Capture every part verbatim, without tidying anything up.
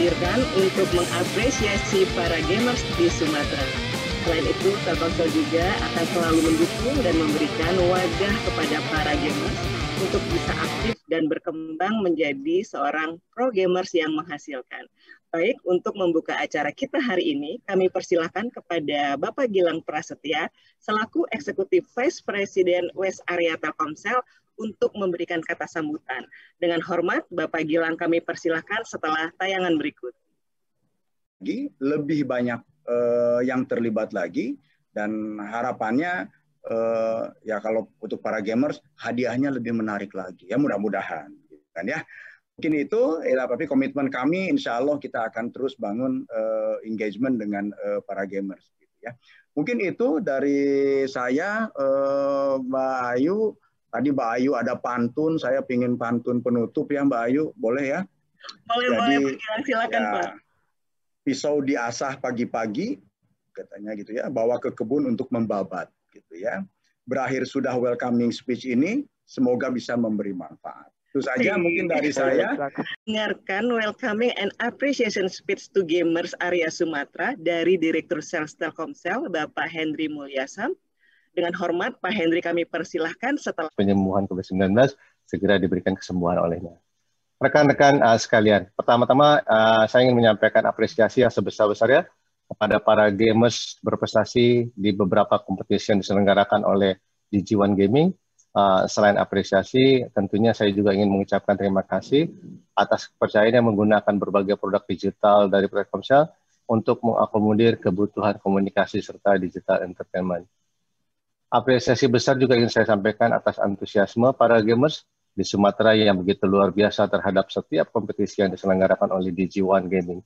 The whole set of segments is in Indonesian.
hadirkan untuk mengapresiasi para gamers di Sumatera. Selain itu, Telkomsel juga akan selalu mendukung dan memberikan wadah kepada para gamers untuk bisa aktif dan berkembang menjadi seorang pro gamers yang menghasilkan. Baik, untuk membuka acara kita hari ini, kami persilahkan kepada Bapak Gilang Prasetya, selaku Eksekutif Vice President West Area Telkomsel, untuk memberikan kata sambutan. Dengan hormat, Bapak Gilang kami persilahkan setelah tayangan berikut. Lebih banyak uh, yang terlibat lagi, dan harapannya uh, ya kalau untuk para gamers, hadiahnya lebih menarik lagi. Ya mudah-mudahan. Kan ya. Mungkin itu, ya, tapi komitmen kami, insya Allah kita akan terus bangun uh, engagement dengan uh, para gamers. Gitu, ya. Mungkin itu dari saya, uh, Mbak Ayu. Tadi Mbak Ayu ada pantun, saya pingin pantun penutup ya Mbak Ayu, boleh ya? Boleh, Jadi, boleh, silakan ya, Pak. Pisau diasah pagi-pagi, katanya gitu ya, bawa ke kebun untuk membabat, gitu ya. Berakhir sudah welcoming speech ini, semoga bisa memberi manfaat. Itu saja mungkin dari saya. Dengarkan welcoming and appreciation speech to gamers area Sumatera dari Direktur Sales Telkomsel, Bapak Henry Mulyasam. Dengan hormat, Pak Henry kami persilahkan setelah penyembuhan COVID sembilan belas segera diberikan kesembuhan olehnya. Rekan-rekan uh, sekalian, pertama-tama uh, saya ingin menyampaikan apresiasi yang sebesar-besarnya kepada para gamers berprestasi di beberapa kompetisi yang diselenggarakan oleh D G One Gaming. Uh, selain apresiasi, tentunya saya juga ingin mengucapkan terima kasih atas kepercayaan yang menggunakan berbagai produk digital dari Telkomsel untuk mengakomodir kebutuhan komunikasi serta digital entertainment. Apresiasi besar juga ingin saya sampaikan atas antusiasme para gamers di Sumatera yang begitu luar biasa terhadap setiap kompetisi yang diselenggarakan oleh D G One Gaming.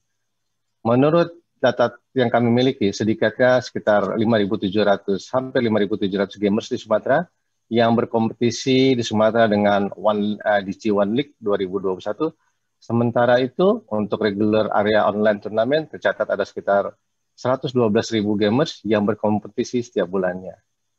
Menurut data yang kami miliki, sedikitnya sekitar lima ribu tujuh ratus, hampir lima ribu tujuh ratus gamers di Sumatera yang berkompetisi di Sumatera dengan One, uh, D G One League dua ribu dua puluh satu. Sementara itu, untuk regular area online turnamen tercatat ada sekitar seratus dua belas ribu gamers yang berkompetisi setiap bulannya.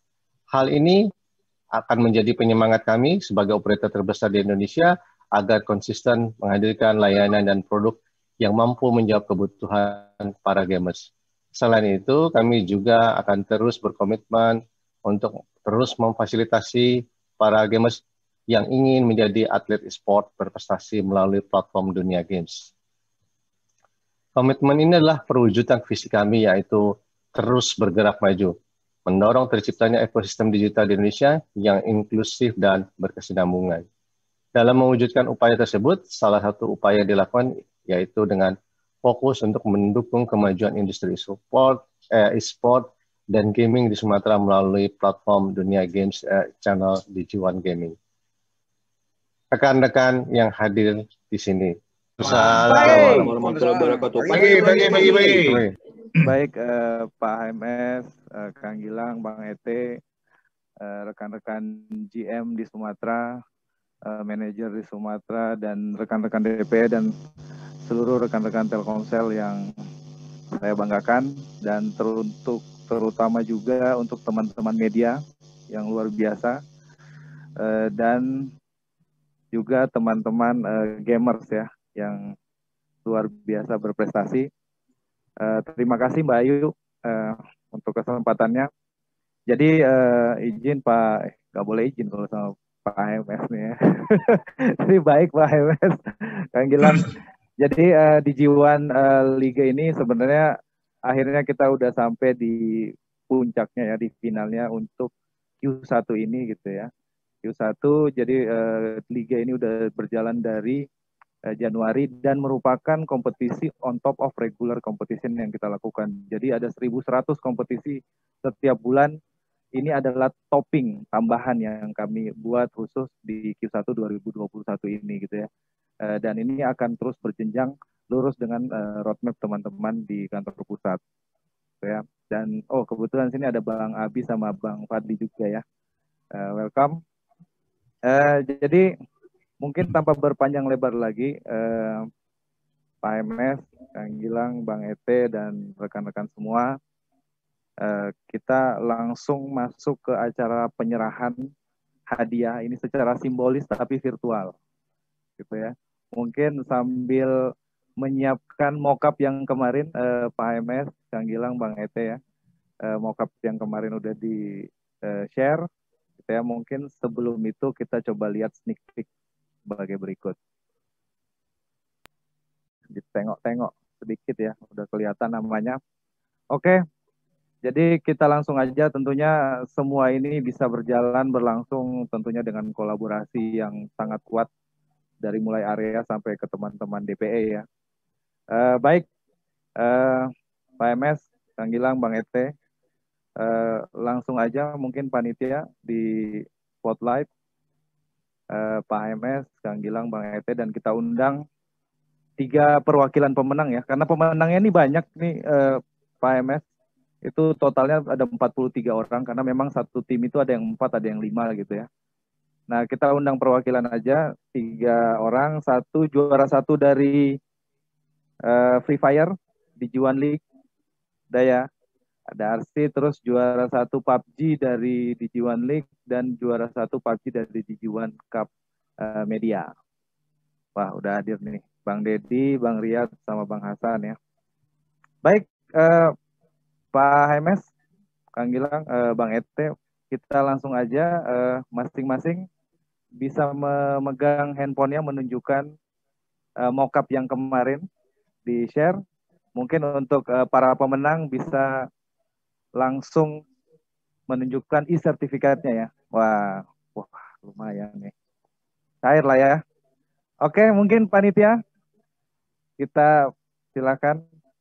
Hal ini akan menjadi penyemangat kami sebagai operator terbesar di Indonesia agar konsisten menghadirkan layanan dan produk yang mampu menjawab kebutuhan para gamers. Selain itu, kami juga akan terus berkomitmen untuk terus memfasilitasi para gamers yang ingin menjadi atlet e-sport berprestasi melalui platform dunia games. Komitmen ini adalah perwujudan visi kami, yaitu terus bergerak maju, mendorong terciptanya ekosistem digital di Indonesia yang inklusif dan berkesinambungan. Dalam mewujudkan upaya tersebut, salah satu upaya dilakukan yaitu dengan fokus untuk mendukung kemajuan industri e-sport, eh, e-sport dan gaming di Sumatera melalui platform dunia games eh, channel D G One Gaming. Rekan-rekan yang hadir di sini. Assalamualaikum warahmatullahi wabarakatuh. Bagi, bagi, bagi, bagi. Baik, eh, Pak H M S, eh, Kang Gilang, Bang Ete, eh, rekan-rekan G M di Sumatera, eh, manajer di Sumatera, dan rekan-rekan D P dan seluruh rekan-rekan Telkomsel yang saya banggakan, dan teruntuk terutama juga untuk teman-teman media yang luar biasa, eh, dan juga teman-teman eh, gamers ya yang luar biasa berprestasi. Uh, terima kasih Mbak Ayu uh, untuk kesempatannya. Jadi uh, izin Pak, nggak boleh izin kalau sama Pak H M S nih ya. Tapi baik Pak H M S, Kang Gilang. Jadi uh, di G one uh, Liga ini sebenarnya akhirnya kita udah sampai di puncaknya ya, di finalnya untuk Q satu ini gitu ya. Q satu, jadi uh, Liga ini udah berjalan dari Januari dan merupakan kompetisi on top of regular competition yang kita lakukan. Jadi ada seribu seratus kompetisi setiap bulan. Ini adalah topping tambahan yang kami buat khusus di Q satu dua ribu dua puluh satu ini gitu ya. Dan ini akan terus berjenjang lurus dengan roadmap teman-teman di kantor pusat. Gitu ya. Dan oh kebetulan sini ada Bang Abi sama Bang Fadli juga ya. Welcome. Jadi mungkin tanpa berpanjang lebar lagi, eh, Pak M S, Kang Gilang, Bang Ete, dan rekan-rekan semua, eh, kita langsung masuk ke acara penyerahan hadiah ini secara simbolis tapi virtual, gitu ya. Mungkin sambil menyiapkan mockup yang kemarin eh, Pak H M S, Kang Gilang, Bang Ete ya. Eh, mockup yang kemarin udah di eh, share. Saya mungkin sebelum itu kita coba lihat sneak peek sebagai berikut. Ditengok-tengok sedikit ya, udah kelihatan namanya. Oke, jadi kita langsung aja, tentunya semua ini bisa berjalan berlangsung tentunya dengan kolaborasi yang sangat kuat dari mulai area sampai ke teman-teman D P E ya. Uh, baik, uh, Pak M S, Kang Gilang, Bang Ete, uh, langsung aja mungkin panitia di spotlight uh, Pak M S, Kang Gilang, Bang Ete, dan kita undang tiga perwakilan pemenang ya, karena pemenangnya ini banyak nih uh, Pak M S. Itu totalnya ada empat puluh tiga orang, karena memang satu tim itu ada yang empat, ada yang lima gitu ya. Nah, kita undang perwakilan aja, tiga orang, satu juara satu dari uh, Free Fire di G satu League, Daya. Ada Arsi, terus juara satu P U B G dari di G satu League, dan juara satu P U B G dari di G satu Cup uh, Media. Wah, udah hadir nih, Bang Dedi, Bang Riyad, sama Bang Hasan ya. Baik, uh, Pak H M S, Kang Gilang, uh, Bang Ete, kita langsung aja masing-masing uh, bisa memegang handphonenya menunjukkan uh, mockup yang kemarin di share. Mungkin untuk uh, para pemenang bisa langsung menunjukkan e-sertifikatnya ya. Wah, wah lumayan nih. Cair lah ya. Oke, mungkin panitia kita silakan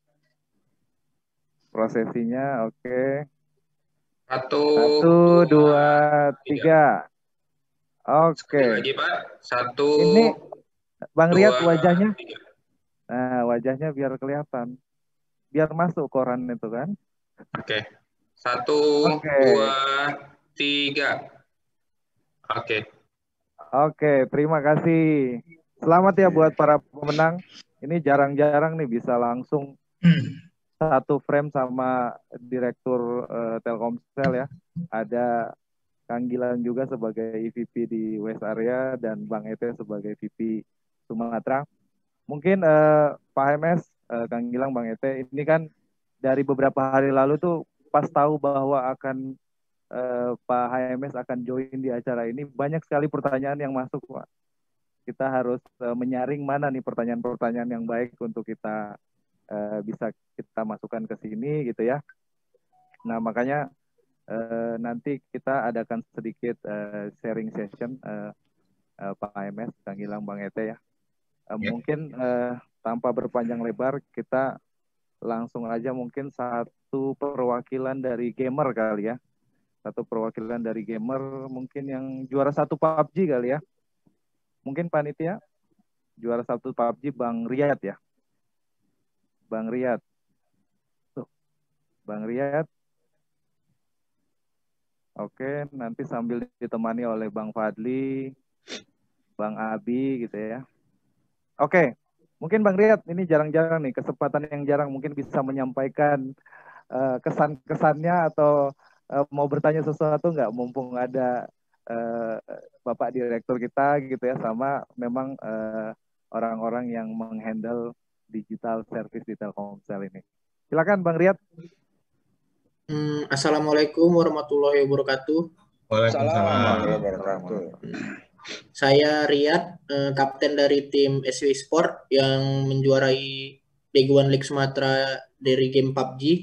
prosesinya. Oke. Satu, Satu, dua, dua tiga. tiga. Oke. Sekali lagi Pak. Satu. Ini Bang Riyad dua, wajahnya. Tiga. Nah, wajahnya biar kelihatan. Biar masuk koran itu kan. Oke. Satu, Oke. dua, tiga. Oke. Oke, terima kasih. Selamat ya buat para pemenang. Ini jarang-jarang nih bisa langsung satu frame sama Direktur uh, Telkomsel ya. Ada Kang Gilang juga sebagai E V P di West Area dan Bang Ete sebagai V P Sumatera. Mungkin uh, Pak H M S, uh, Kang Gilang, Bang Ete, ini kan dari beberapa hari lalu tuh pas tahu bahwa akan uh, Pak H M S akan join di acara ini, banyak sekali pertanyaan yang masuk, Pak. Kita harus uh, menyaring mana nih pertanyaan-pertanyaan yang baik untuk kita uh, bisa kita masukkan ke sini gitu ya. Nah, makanya uh, nanti kita adakan sedikit uh, sharing session uh, uh, Pak H M S, Kang Gilang, Bang Ete ya. Uh, ya. Mungkin uh, tanpa berpanjang lebar, kita langsung aja mungkin satu perwakilan dari gamer kali ya. Satu perwakilan dari gamer mungkin yang juara satu P U B G kali ya. Mungkin panitia juara satu P U B G Bang Riyad ya. Bang Riyad. Tuh. Bang Riyad. Oke, nanti sambil ditemani oleh Bang Fadli, Bang Abi gitu ya. Oke, mungkin Bang Riyad ini jarang-jarang nih, kesempatan yang jarang mungkin bisa menyampaikan uh, kesan-kesannya atau uh, mau bertanya sesuatu nggak, mumpung ada uh, Bapak Direktur kita gitu ya, sama memang orang-orang uh, yang menghandle digital service di Telkomsel ini. Silakan Bang Riyad. Hmm, Assalamualaikum warahmatullahi wabarakatuh. Waalaikumsalam warahmatullahi wabarakatuh. Saya Riyad, eh, kapten dari tim S W Sport yang menjuarai D G satu League Sumatera dari game P U B G.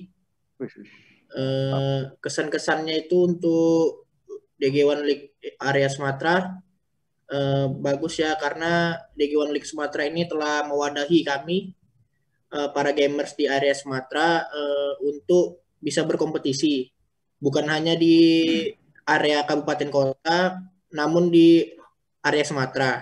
Eh, kesan-kesannya itu untuk D G satu League area Sumatera eh, bagus ya, karena D G satu League Sumatera ini telah mewadahi kami eh, para gamers di area Sumatera eh, untuk bisa berkompetisi, bukan hanya di area kabupaten kota, namun di area Sumatera.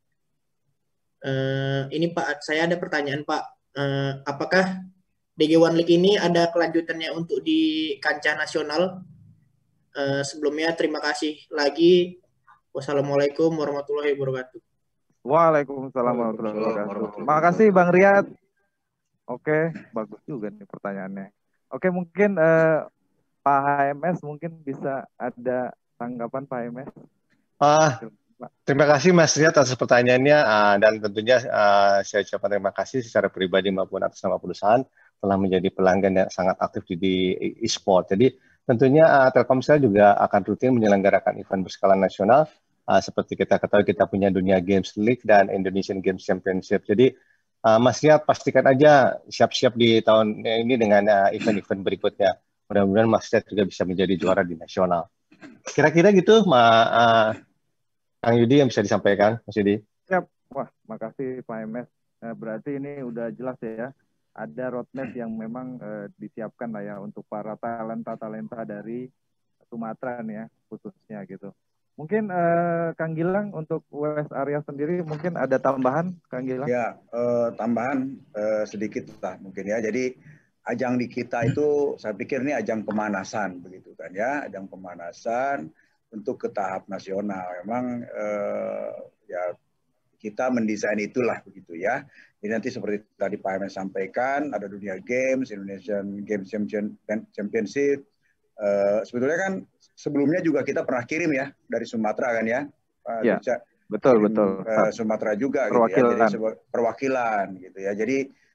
Uh, ini Pak, saya ada pertanyaan Pak. Uh, apakah D G satu League ini ada kelanjutannya untuk di kancah nasional? Uh, sebelumnya terima kasih lagi. Wassalamualaikum warahmatullahi wabarakatuh. Waalaikumsalam warahmatullahi wabarakatuh. Makasih Bang Riyad. Oke, bagus juga nih pertanyaannya. Oke, mungkin uh, Pak H M S mungkin bisa ada tanggapan Pak H M S. Ah, Terima kasih Mas Riyad atas pertanyaannya uh, dan tentunya uh, saya ucapkan terima kasih secara pribadi maupun atas nama perusahaan telah menjadi pelanggan yang sangat aktif di, di e-sport. Jadi tentunya uh, Telkomsel juga akan rutin menyelenggarakan event berskala nasional uh, seperti kita ketahui kita punya Dunia Games League dan Indonesian Games Championship. Jadi uh, Mas Riyad pastikan aja siap-siap di tahun ini dengan uh, event-event berikutnya. Mudah-mudahan Mas Riyad juga bisa menjadi juara di nasional. Kira-kira gitu, Ma, uh, Kang Yudi yang bisa disampaikan, Mas Yudi. Siap, wah, makasih Pak M S. Nah, berarti ini udah jelas ya, ada roadmap yang memang uh, disiapkan lah ya untuk para talenta-talenta dari Sumatera nih ya, khususnya gitu. Mungkin uh, Kang Gilang untuk West Area sendiri mungkin ada tambahan, Kang Gilang? Ya, uh, tambahan uh, sedikit lah mungkin ya. Jadi ajang di kita itu saya pikir ini ajang pemanasan begitu kan ya, ajang pemanasan untuk ke tahap nasional. Memang eh, ya kita mendesain itulah begitu ya. Jadi nanti seperti tadi Pak Ahmed sampaikan, ada Dunia Games, Indonesian Games Championship. Eh, sebetulnya kan sebelumnya juga kita pernah kirim ya dari Sumatera kan ya. Pak ya, Duca, betul kirim, betul. Eh, Sumatera juga perwakilan. gitu ya. Jadi perwakilan gitu ya. Jadi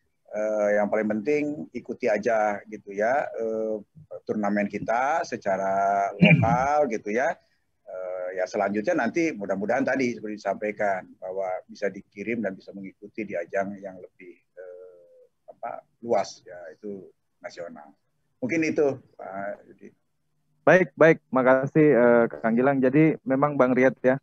eh, yang paling penting ikuti aja gitu ya. Eh, turnamen kita secara lokal gitu ya. Uh, ya selanjutnya nanti mudah-mudahan tadi seperti disampaikan bahwa bisa dikirim dan bisa mengikuti di ajang yang lebih uh, apa luas ya itu nasional. Mungkin itu Pak Yudi. Baik, baik. Makasih uh, Kang Gilang. Jadi memang Bang Riyad ya,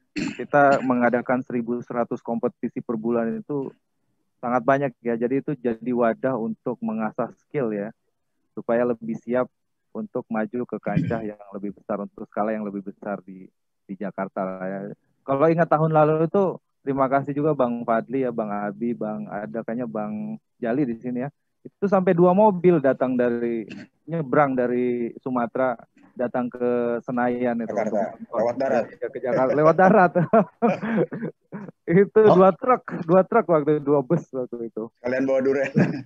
kita mengadakan seribu seratus kompetisi per bulan itu sangat banyak ya. Jadi itu jadi wadah untuk mengasah skill ya, supaya lebih siap untuk maju ke kancah yang lebih besar, untuk skala yang lebih besar di di Jakarta ya. Kalau ingat tahun lalu itu, terima kasih juga Bang Fadli ya, Bang Abi, Bang ada kayaknya Bang Jali di sini ya. Itu sampai dua mobil datang dari nyebrang dari Sumatera datang ke Senayan itu. Jakarta, lewat darat. Ya, ke Jakarta lewat darat. Itu oh. dua truk, dua truk waktu dua bus waktu itu. Kalian bawa durian.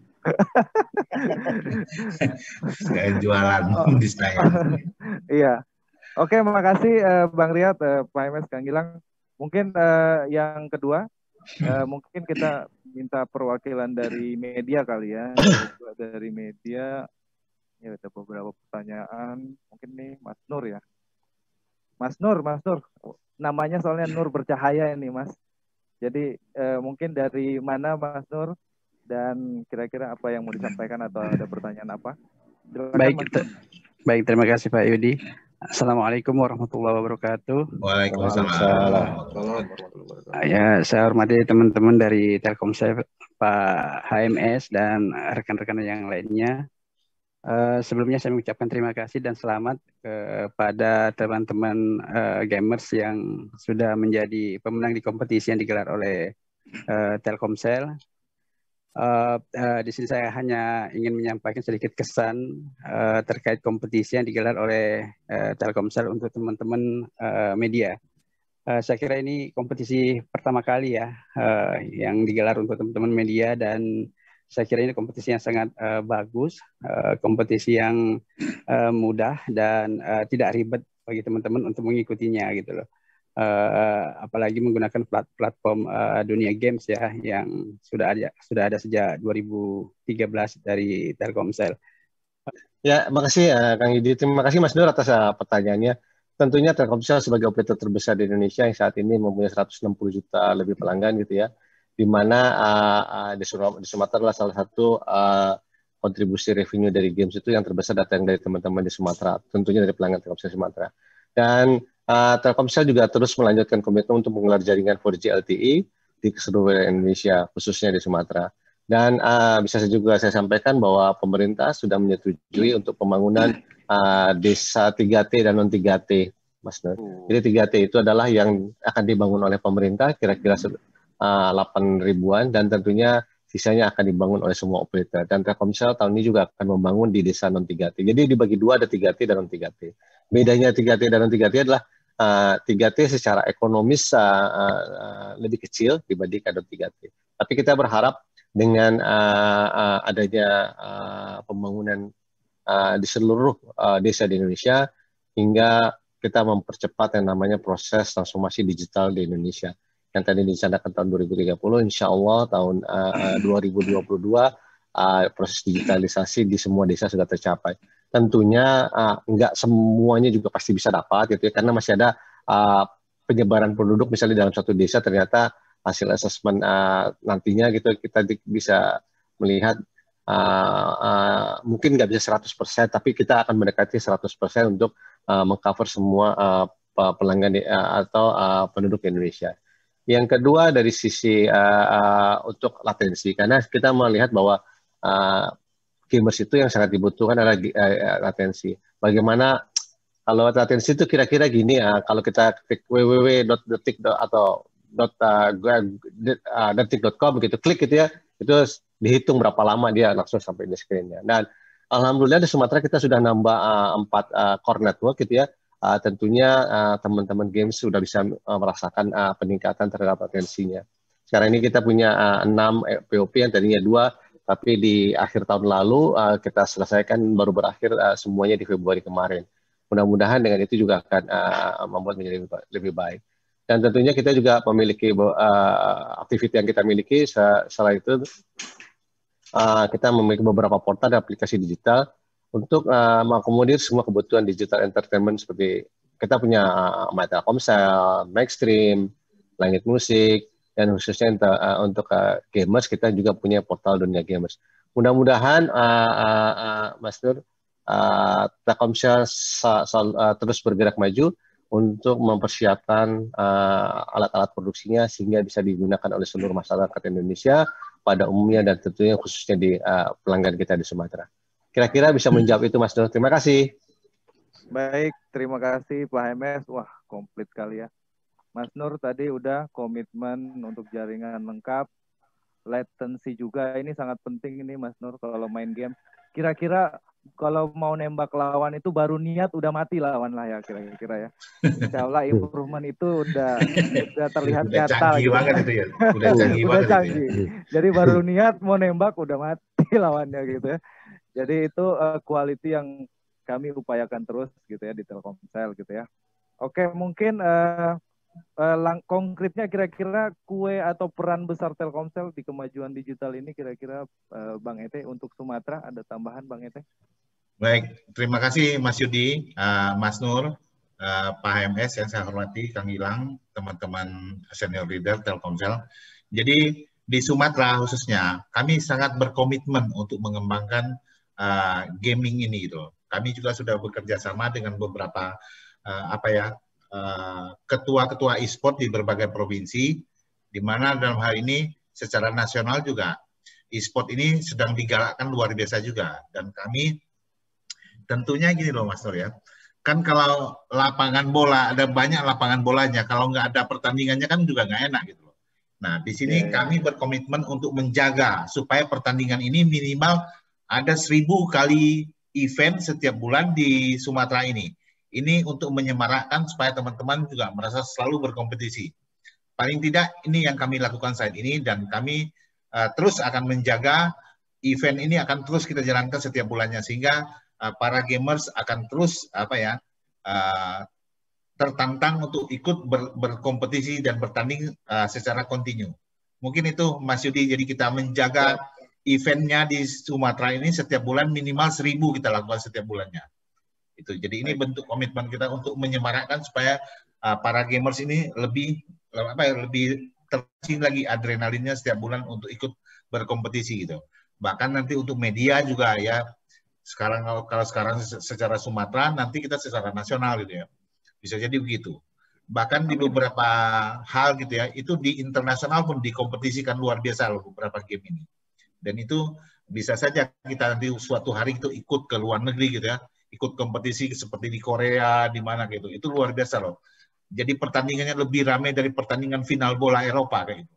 Saya jualan oh. di saya. Iya. Oke, makasih uh, Bang Riyad, uh, Pak M S, Kang Gilang. Mungkin uh, yang kedua, uh, mungkin kita minta perwakilan dari media kali ya. Dari media, ya ada beberapa pertanyaan. Mungkin nih Mas Nur ya. Mas Nur, Mas Nur. Namanya soalnya Nur bercahaya ini Mas. Jadi uh, mungkin dari mana Mas Nur? Dan kira-kira apa yang mau disampaikan atau ada pertanyaan apa? Silakan, baik, ter baik, terima kasih Pak Yudi. Assalamualaikum warahmatullahi wabarakatuh. Waalaikumsalam. Ya, saya hormati teman-teman dari Telkomsel, Pak H M S dan rekan-rekan yang lainnya. Uh, sebelumnya saya mengucapkan terima kasih dan selamat kepada teman-teman uh, gamers yang sudah menjadi pemenang di kompetisi yang digelar oleh uh, Telkomsel. Uh, uh, di sini saya hanya ingin menyampaikan sedikit kesan uh, terkait kompetisi yang digelar oleh uh, Telkomsel untuk teman-teman uh, media. Uh, saya kira ini kompetisi pertama kali ya uh, yang digelar untuk teman-teman media dan saya kira ini kompetisi yang sangat uh, bagus, uh, kompetisi yang uh, mudah dan uh, tidak ribet bagi teman-teman untuk mengikutinya gitu loh. Uh, apalagi menggunakan plat platform uh, Dunia Games ya yang sudah ada sudah ada sejak dua ribu tiga belas dari Telkomsel. Ya, makasih uh, Kang Yudi. Terima kasih Mas Nur atas uh, pertanyaannya. Tentunya Telkomsel sebagai operator terbesar di Indonesia yang saat ini mempunyai seratus enam puluh juta lebih pelanggan gitu ya. Di mana uh, uh, di, di Sumatera adalah salah satu uh, kontribusi revenue dari games itu yang terbesar datang dari teman-teman di Sumatera. Tentunya dari pelanggan Telkomsel Sumatera. Dan Uh, Telkomsel juga terus melanjutkan komitmen untuk menggelar jaringan empat G L T E di seluruh Indonesia, khususnya di Sumatera. Dan uh, bisa juga saya sampaikan bahwa pemerintah sudah menyetujui untuk pembangunan uh, desa tiga T dan non tiga T, Mas Nur. Jadi tiga T itu adalah yang akan dibangun oleh pemerintah, kira-kira uh, delapan ribuan, dan tentunya sisanya akan dibangun oleh semua operator. Dan Telkomsel tahun ini juga akan membangun di desa non tiga T. Jadi dibagi dua, ada tiga T dan non tiga T. Bedanya tiga T dan non tiga T adalah Uh, tiga T secara ekonomis uh, uh, lebih kecil dibandingkan tiga T. Tapi kita berharap dengan uh, uh, adanya uh, pembangunan uh, di seluruh uh, desa di Indonesia hingga kita mempercepat yang namanya proses transformasi digital di Indonesia. Yang tadi dicanangkan tahun dua ribu tiga puluh, insya Allah tahun uh, dua ribu dua puluh dua uh, proses digitalisasi di semua desa sudah tercapai. Tentunya uh, nggak semuanya juga pasti bisa dapat, gitu ya, karena masih ada uh, penyebaran penduduk misalnya dalam satu desa ternyata hasil asesmen uh, nantinya gitu kita di, bisa melihat uh, uh, mungkin nggak bisa seratus persen, tapi kita akan mendekati seratus persen untuk uh, mengcover semua uh, pelanggan di, uh, atau uh, penduduk Indonesia. Yang kedua dari sisi uh, uh, untuk latensi, karena kita melihat bahwa uh, gamers itu yang sangat dibutuhkan adalah uh, latensi. Bagaimana kalau latensi itu kira-kira gini, uh, kalau kita klik w w w dot detik atau detik dot com begitu, klik gitu ya, itu dihitung berapa lama dia langsung sampai di screen-nya. Dan alhamdulillah di Sumatera kita sudah nambah uh, empat uh, core network gitu ya. Uh, tentunya uh, teman-teman games sudah bisa uh, merasakan uh, peningkatan terhadap latensinya. Sekarang ini kita punya uh, enam P O P yang tadinya dua, tapi di akhir tahun lalu uh, kita selesaikan baru berakhir uh, semuanya di Februari kemarin. Mudah-mudahan dengan itu juga akan uh, membuat menjadi lebih, lebih baik. Dan tentunya kita juga memiliki uh, aktivitas yang kita miliki. Setelah itu uh, kita memiliki beberapa portal dan aplikasi digital untuk uh, mengakomodir semua kebutuhan digital entertainment, seperti kita punya uh, My Telkomsel, Maxstream, Langit Musik, dan khususnya untuk, uh, untuk uh, gamers kita juga punya portal Dunia Gamers. Mudah-mudahan uh, uh, uh, Mas Nur, uh, Telkomsel uh, terus bergerak maju untuk mempersiapkan uh, alat-alat produksinya sehingga bisa digunakan oleh seluruh masyarakat Indonesia pada umumnya dan tentunya khususnya di uh, pelanggan kita di Sumatera. Kira-kira bisa menjawab itu Mas Nur. Terima kasih. Baik, terima kasih Pak H M S. Wah, komplit kali ya. Mas Nur tadi udah komitmen untuk jaringan lengkap, latency juga ini sangat penting ini Mas Nur kalau main game. Kira-kira kalau mau nembak lawan itu baru niat udah mati lawan lah ya kira-kira ya. Insya Allah improvement itu udah udah terlihat udah nyata. Canggih gitu. banget itu ya. Udah canggih udah banget canggih. itu ya. Jadi baru niat mau nembak udah mati lawannya gitu ya. Jadi itu uh, quality yang kami upayakan terus gitu ya di Telkomsel gitu ya. Oke, mungkin uh, uh, lang konkretnya kira-kira kue atau peran besar Telkomsel di kemajuan digital ini kira-kira uh, Bang Ete untuk Sumatera, ada tambahan Bang Ete? Baik, terima kasih Mas Yudi, uh, Mas Nur, uh, Pak H M S yang saya hormati, Kang Gilang, teman-teman senior leader Telkomsel. Jadi di Sumatera khususnya, kami sangat berkomitmen untuk mengembangkan uh, gaming ini gitu. Kami juga sudah bekerja sama dengan beberapa uh, apa ya ketua-ketua uh, e-sport di berbagai provinsi, di mana dalam hal ini secara nasional juga e-sport ini sedang digalakkan luar biasa juga. Dan kami tentunya gini loh Mas Nur ya, kan kalau lapangan bola, ada banyak lapangan bolanya, kalau nggak ada pertandingannya kan juga nggak enak gitu loh. Nah di sini yeah. kami berkomitmen untuk menjaga supaya pertandingan ini minimal ada seribu kali event setiap bulan di Sumatera ini. Ini untuk menyemarakkan supaya teman-teman juga merasa selalu berkompetisi. Paling tidak ini yang kami lakukan saat ini, dan kami uh, terus akan menjaga event ini akan terus kita jalankan setiap bulannya, sehingga Uh, para gamers akan terus apa ya uh, tertantang untuk ikut ber, berkompetisi dan bertanding uh, secara kontinu. Mungkin itu Mas Yudi, jadi kita menjaga eventnya di Sumatera ini setiap bulan minimal seribu kita lakukan setiap bulannya. Itu jadi ini bentuk komitmen kita untuk menyemarakkan supaya uh, para gamers ini lebih apa ya lebih tercium lagi adrenalinnya setiap bulan untuk ikut berkompetisi gitu. Bahkan nanti untuk media juga ya. Sekarang kalau sekarang secara Sumatera, nanti kita secara nasional gitu ya, bisa jadi begitu. Bahkan di beberapa hal gitu ya, itu di internasional pun dikompetisikan luar biasa loh beberapa game ini. Dan itu bisa saja kita nanti suatu hari itu ikut ke luar negeri gitu ya, ikut kompetisi seperti di Korea, di mana gitu, itu luar biasa loh. Jadi pertandingannya lebih ramai dari pertandingan final bola Eropa kayak gitu.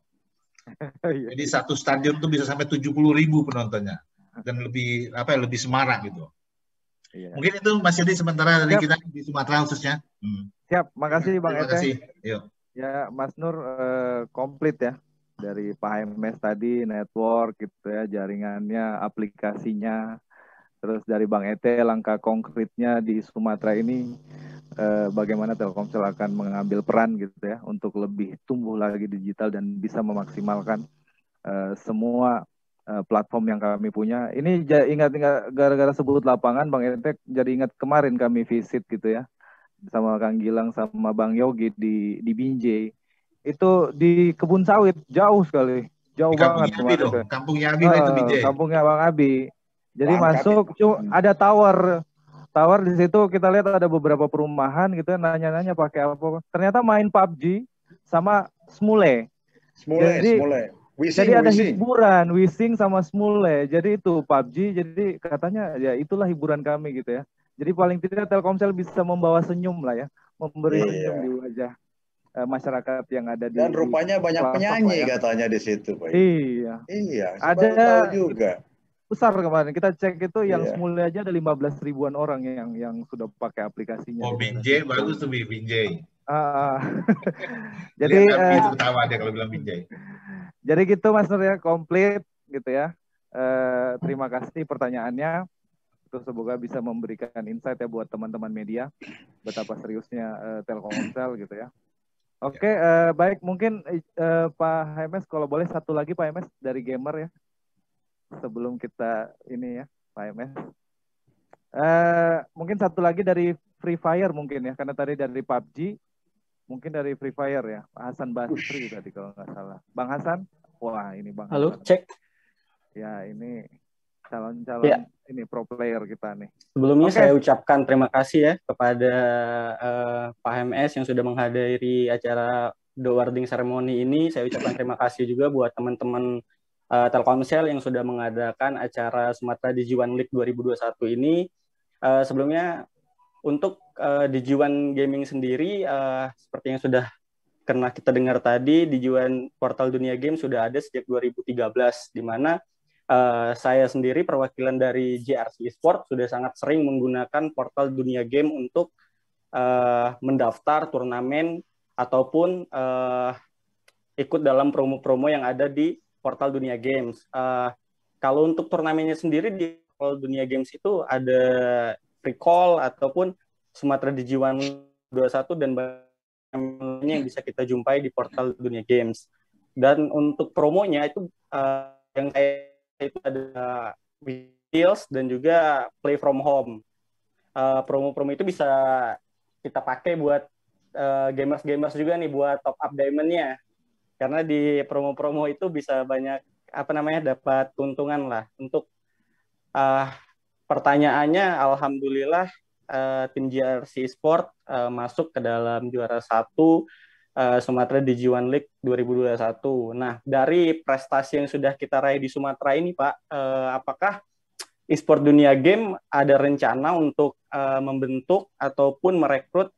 Jadi satu stadion tuh bisa sampai tujuh puluh ribu penontonnya. Dan lebih apa ya lebih semarak gitu. Iya. Mungkin itu Mas Yudi sementara dari Siap. Kita di Sumatera khususnya. Hmm. Siap, makasih Bang Ete. Terima kasih. Ya Mas Nur eh, komplit ya dari Pak H M S tadi, network gitu ya, jaringannya, aplikasinya, terus dari Bang Ete langkah konkretnya di Sumatera ini eh, bagaimana Telkomsel akan mengambil peran gitu ya untuk lebih tumbuh lagi digital dan bisa memaksimalkan eh, semua eh, platform yang kami punya. Ini ingat-ingat gara-gara sebut lapangan Bang Etek, jadi ingat kemarin kami visit gitu ya sama Kang Gilang sama Bang Yogi di di Binjai. Itu di kebun sawit jauh sekali, jauh Di banget kampungnya Abi kemarin. dong, kampungnya Abi lah itu Uh, Binjai. kampungnya Bang Abi. Jadi Langkat masuk, itu. cu, ada tower, tower di situ kita lihat ada beberapa perumahan gitu, nanya-nanya pakai apa. Ternyata main P U B G sama Smule. Smule, Jadi, Smule. Wising, jadi ada wising. hiburan, Wising sama Smule. Jadi itu P U B G. Jadi katanya ya itulah hiburan kami gitu ya. Jadi paling tidak Telkomsel bisa membawa senyum lah ya, memberi Iya. senyum di wajah uh, masyarakat yang ada di. Dan rupanya di banyak pelosok penyanyi lah ya. katanya di situ, Pak. Iya. Iya, saya Ada baru tahu juga. Besar kemarin kita cek itu yang Iya. Smule aja ada lima belas ribuan orang yang yang sudah pakai aplikasinya. Oh, gitu. Binjai bagus tuh, Bi, Binjai. Ah, jadi Lihat Abi eh, itu ketawa dia kalau bilang Binjai. jadi gitu Mas Nur ya, komplit gitu ya. Eh, terima kasih pertanyaannya. Itu semoga bisa memberikan insight ya buat teman-teman media betapa seriusnya eh, Telkomsel gitu ya. Oke, eh, baik mungkin eh, Pak H M S kalau boleh satu lagi Pak H M S dari gamer ya. Sebelum kita ini ya, Pak H M S. Eh, mungkin satu lagi dari Free Fire mungkin ya, karena tadi dari P U B G, mungkin dari Free Fire ya, Pak Hasan Basri tadi kalau nggak salah. Bang Hasan, wah ini Bang Halo, Hasan. cek. Ya ini calon-calon Ya. ini pro player kita nih. Sebelumnya Oke. saya ucapkan terima kasih ya kepada uh, Pak H M S yang sudah menghadiri acara The Awarding Ceremony ini. Saya ucapkan terima kasih juga buat teman-teman uh, Telkomsel yang sudah mengadakan acara Sumatra Digi One League dua ribu dua puluh satu ini. Uh, sebelumnya untuk uh, Digi One Gaming sendiri, uh, seperti yang sudah karena kita dengar tadi, Digi One Portal Dunia Game sudah ada sejak dua ribu tiga belas, di mana Uh, saya sendiri perwakilan dari J R C Esport sudah sangat sering menggunakan portal Dunia Game untuk uh, mendaftar turnamen ataupun uh, ikut dalam promo-promo yang ada di portal Dunia Games. Uh, kalau untuk turnamennya sendiri di portal Dunia Games itu ada free call ataupun Sumatra Digi One dua puluh satu dan lainnya yang bisa kita jumpai di portal Dunia Games. Dan untuk promonya itu uh, yang saya itu ada deals dan juga play from home. Uh, promo-promo itu bisa kita pakai buat uh, gamers-gamers juga nih buat top up diamond-nya. Karena di promo-promo itu bisa banyak apa namanya dapat keuntungan lah. Untuk uh, pertanyaannya, alhamdulillah uh, tim J R C Sport uh, masuk ke dalam juara satu Uh, Sumatra Digi One League dua ribu dua puluh satu. Nah, dari prestasi yang sudah kita raih di Sumatera ini, Pak, uh, apakah e-sport Dunia Game ada rencana untuk uh, membentuk ataupun merekrut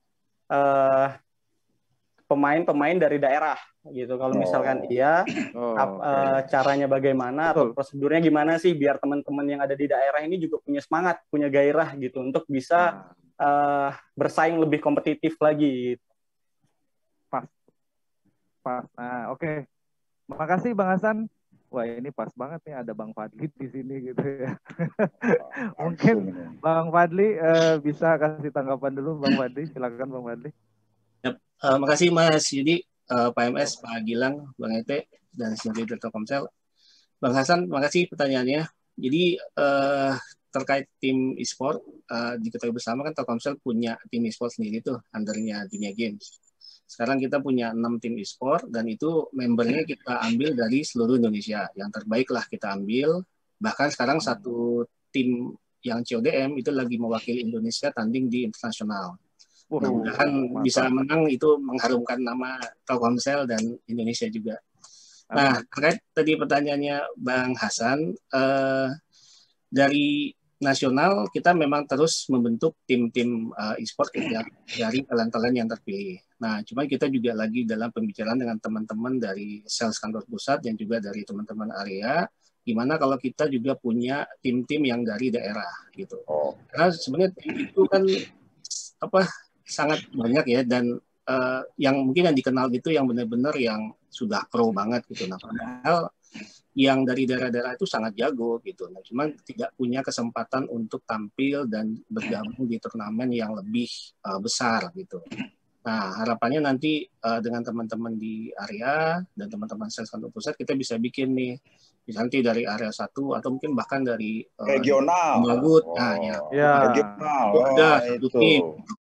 uh, pemain-pemain dari daerah, gitu? Kalau misalkan iya, Oh, ap, uh, caranya bagaimana atau prosedurnya gimana sih biar teman-teman yang ada di daerah ini juga punya semangat, punya gairah gitu untuk bisa uh, bersaing lebih kompetitif lagi. Pas. Pas. Nah, oke. Okay. Makasih Bang Hasan. Wah, ini pas banget nih ada Bang Fadli di sini gitu ya. Mungkin Bang Fadli uh, bisa kasih tanggapan dulu Bang Fadli. Silakan Bang Fadli. Yep. Uh, makasih Mas Yudi, uh, Pak M S, Pak Gilang, Bang Ete, dan senior leader Telkomsel. Bang Hasan, makasih pertanyaannya. Jadi uh, terkait tim e-sport, uh, diketahui bersama kan Telkomsel punya tim e-sport sendiri tuh, undernya Dunia Games. Sekarang kita punya enam tim e-sport dan itu membernya kita ambil dari seluruh Indonesia. Yang terbaik lah kita ambil. Bahkan sekarang satu tim yang C O D M itu lagi mewakili Indonesia tanding di internasional. Mudah-mudahan bisa menang, itu mengharumkan nama Telkomsel dan Indonesia juga. Nah, terkait tadi pertanyaannya Bang Hasan, eh, dari nasional kita memang terus membentuk tim-tim uh, e-sport ya, dari talent-talent yang terpilih. Nah, cuma kita juga lagi dalam pembicaraan dengan teman-teman dari sales kantor pusat dan juga dari teman-teman area, gimana kalau kita juga punya tim-tim yang dari daerah gitu. Oh. Karena sebenarnya tim itu kan apa sangat banyak ya, dan uh, yang mungkin yang dikenal gitu yang benar-benar yang sudah pro banget gitu. Nah, padahal yang dari daerah-daerah itu sangat jago gitu. Nah, cuman tidak punya kesempatan untuk tampil dan bergabung di turnamen yang lebih uh, besar gitu. Nah, harapannya nanti uh, dengan teman-teman di area dan teman-teman sales kantor pusat kita bisa bikin nih nanti dari area satu atau mungkin bahkan dari uh, regional. Bagut. Oh, nah, ya. ya. Regional. Itu ada oh, satu itu. tim.